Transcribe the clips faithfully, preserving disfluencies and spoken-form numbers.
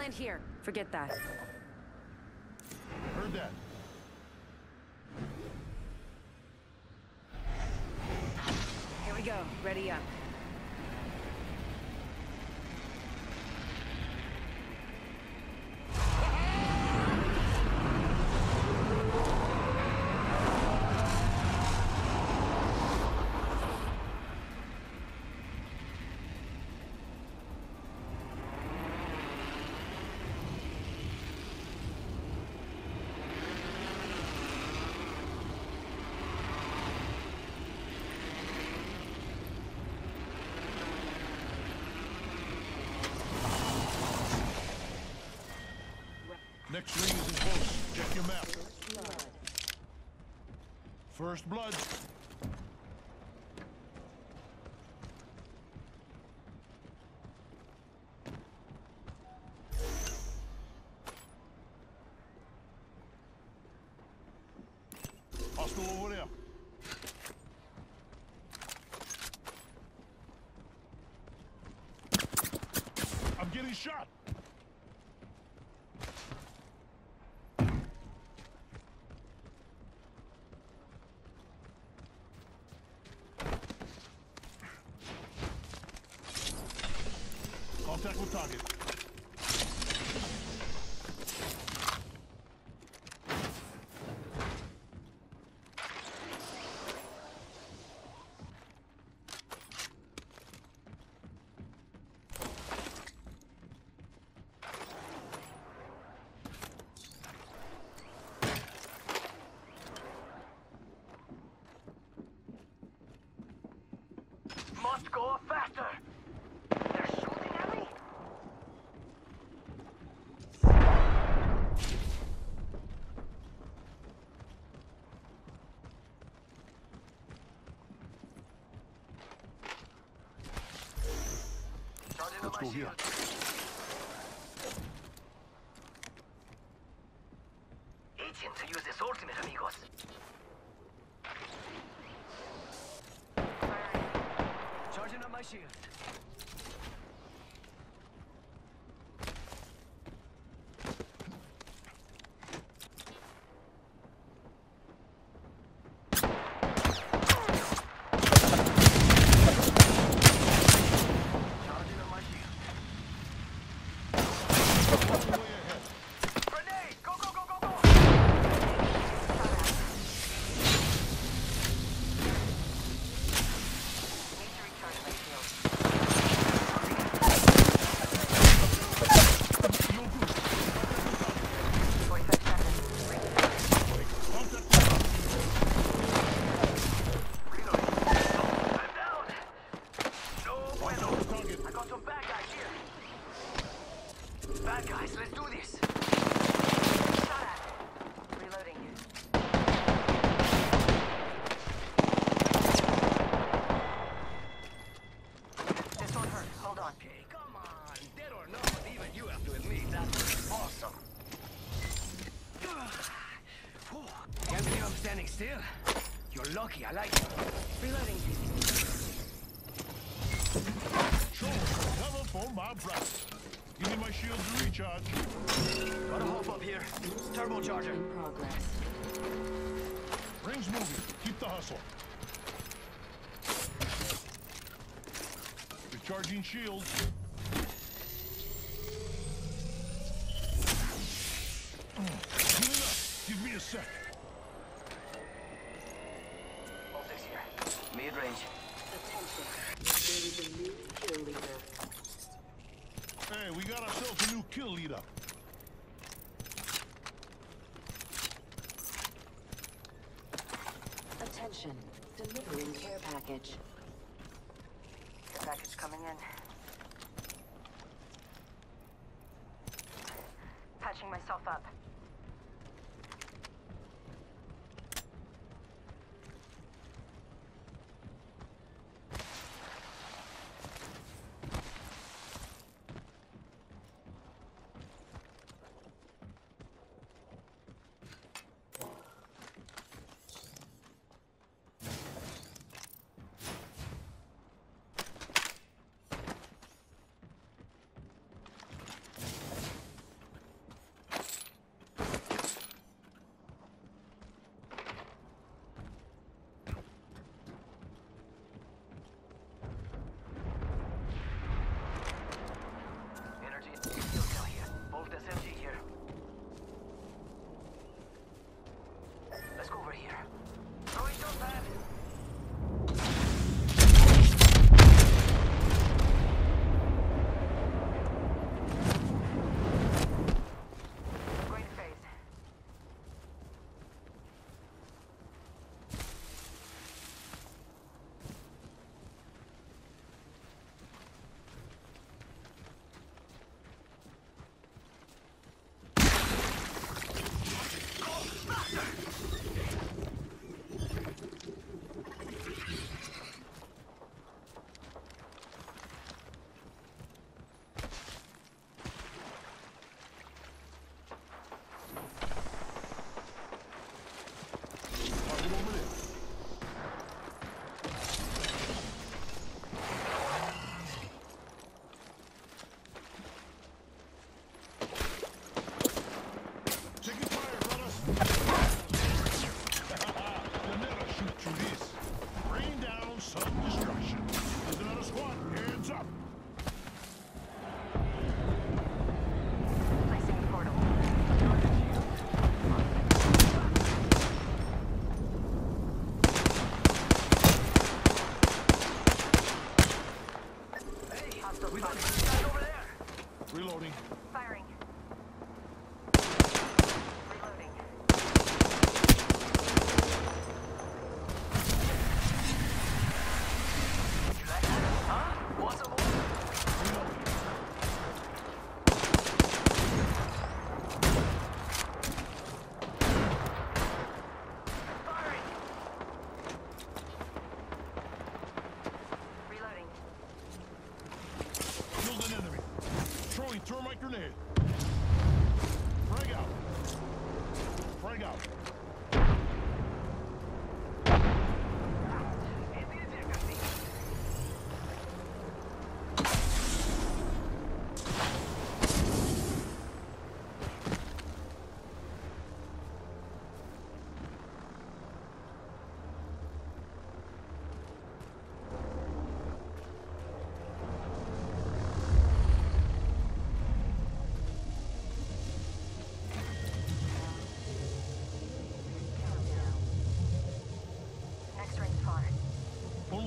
land here. Forget that. Heard that. Here we go. Ready up. Next ring is in close. Check your map. First blood. Hostile over there. I'm getting shot. Contact with target. Must go faster! They're shooting at me? Charging on Let's my go here. shield. Itching to use this ultimate, amigos. Charging up my shield. Charging up my shield. Way ahead. Grenade! Go, go, go, go, go! Need to recharge my shield. No good. forty-five seconds. Contact with target. Reloading. I'm down! No bueno. Contact with target. I got some bad guys here. Bad guys, let's do this. Shot at. Reloading. This one hurt. Hold on. Okay, come on. Dead or not, even you have to admit that's awesome. Can't believe I'm standing still. You're lucky, I like it. Reloading. Show cover for my breath. Give me my shield to recharge. Got a hop up here. Turbocharger. In progress. Rings moving. Keep the hustle. Recharging shields. Healing up. Give me a sec. Optics here. Mid-range. Attention. There is a new kill leader. Hey, we got ourselves a new kill leader. Attention. Delivering care package. The package coming in. Patching myself up.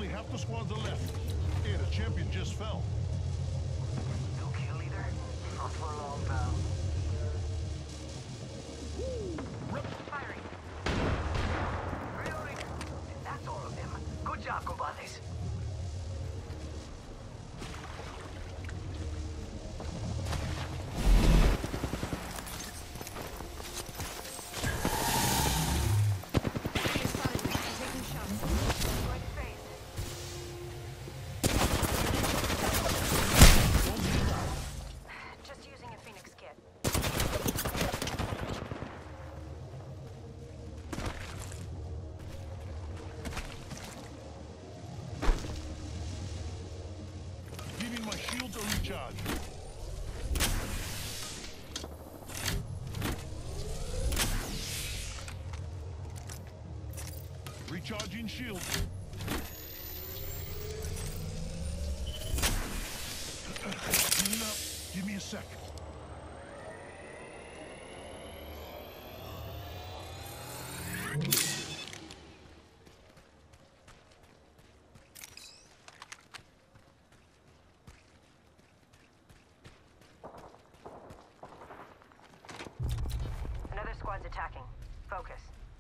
Only half the squads are left. Hey, the champion just fell. No kill leader? Not for long, pal. Rip. Firing. Reloading. That's all of them. Good job, compadres. Recharge. Recharging shield. Healing up. Give me a sec. Squad's attacking. Focus.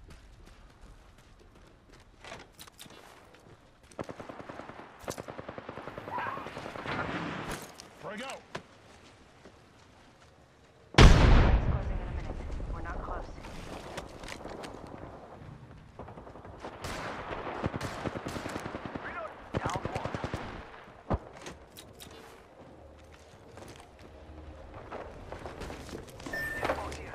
Frag out. Closing in a minute. We're not close. Reload. Down one. Info here.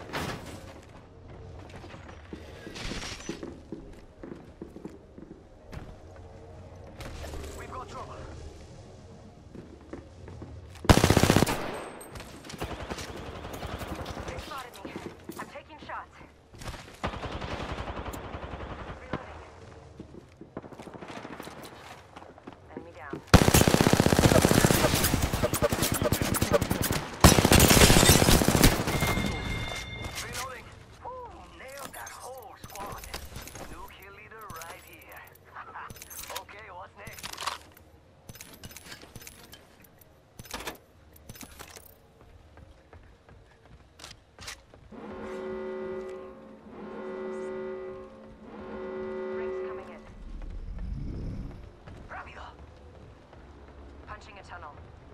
Punching a tunnel.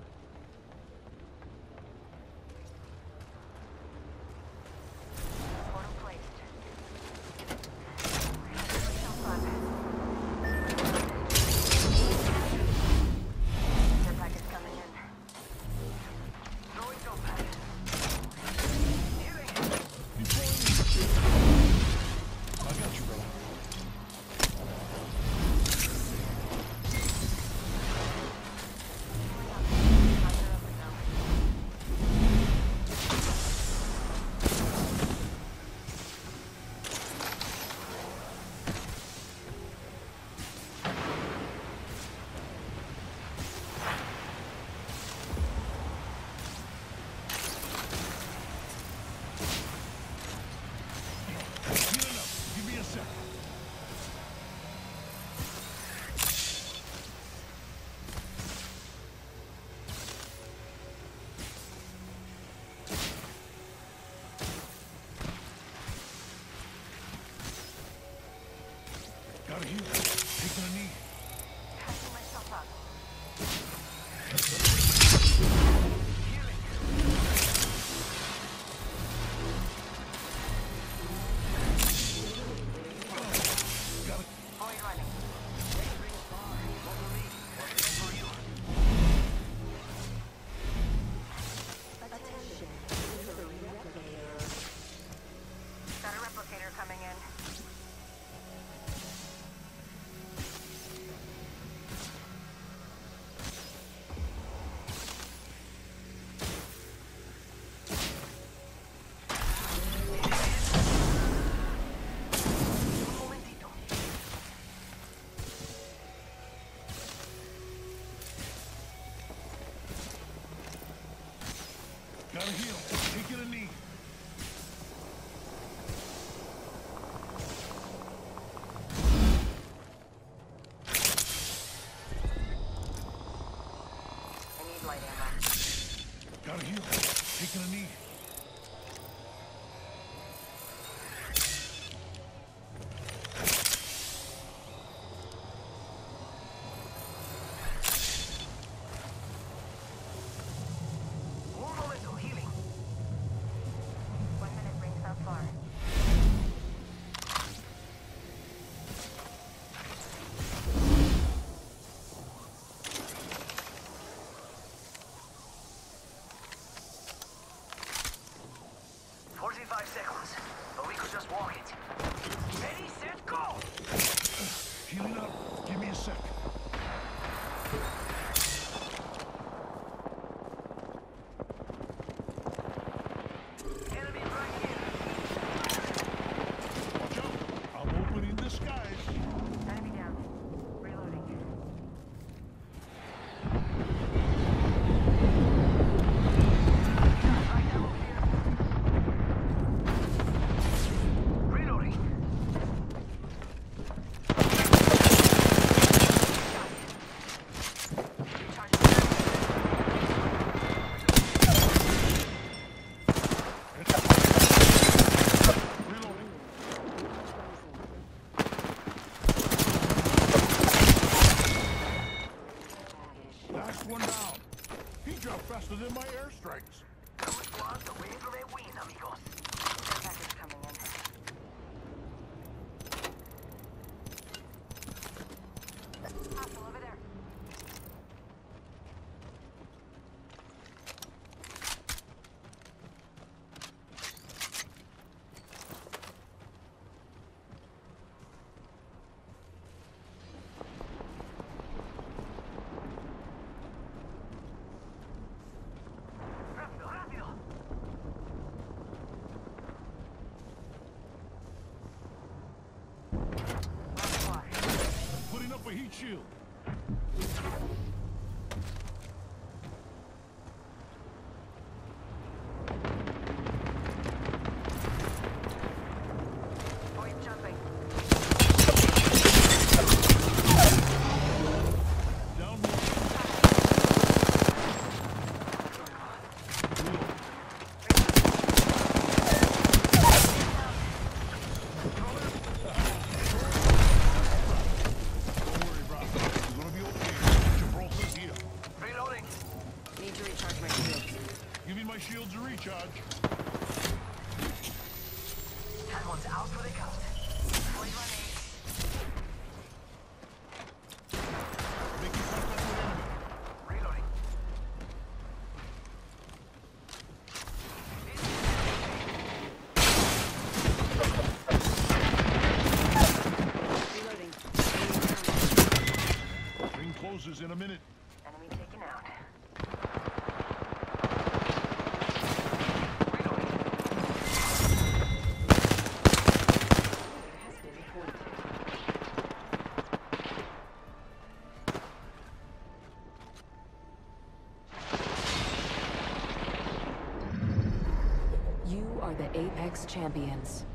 Portal placed. Yourself up. Care package coming in. Throwing jump pad. Healing. I got you, brother. Gotta heal. Taking a knee. Catching myself up. Got it. Boy running. Attention. Delivery replicator. Got a replicator coming in. taking a knee. More momentum healing. One minute rings not far. Forty-five seconds, but we could just walk it. Ready, set, go! Healing up. Give me a sec. Enemy right here. Watch out. I'm opening the skies. Enemy down. Reloading. Right down here. Reloading. Reloading. Last one down. He dropped faster than my airstrikes. Two squads away from a win, amigos. Care package coming in. Hostile over there. Rápido, rápido. Last squad. Putting up a heat shield. Point jumping. Down one. Reload. Don't worry, bro. You're gonna be okay. Gibraltar's here. Reloading. Need to recharge my shield. Giving my shields a recharge. That one's out for the count. forty-one eight. Making contact with enemy. Reloading. Reloading. Ring closes in a minute. Enemy taken out. Reloading. Has been reported. You are the Apex Champions.